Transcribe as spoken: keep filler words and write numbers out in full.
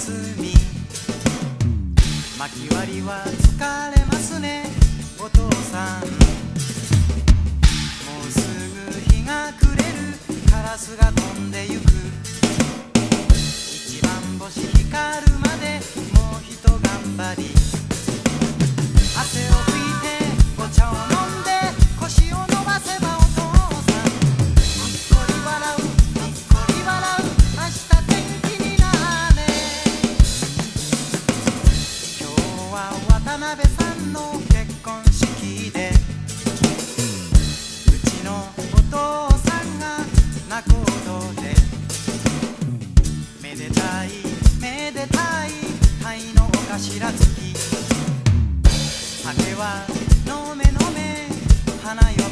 休み薪割りは疲れますねお父さん。もうすぐ日が暮れるカラスが飛んでゆく一番星光るまでもうひと頑張り汗を拭いてお茶を飲んで腰を伸ばせばお父さんにっこり笑うにっこり笑う明日天気になーね。今日は渡辺さんの結婚式でうちのお父さんが仲人でめでたいめでたい鯛のお頭付き酒は飲め飲め花よ